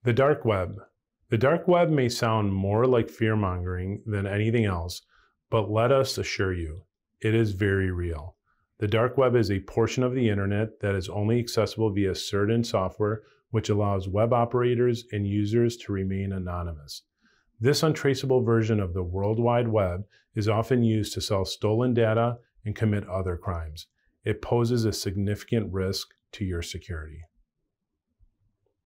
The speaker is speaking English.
The dark web. The dark web may sound more like fear-mongering than anything else, but let us assure you, it is very real. The dark web is a portion of the internet that is only accessible via certain software, which allows web operators and users to remain anonymous. This untraceable version of the World Wide Web is often used to sell stolen data and commit other crimes. It poses a significant risk to your security.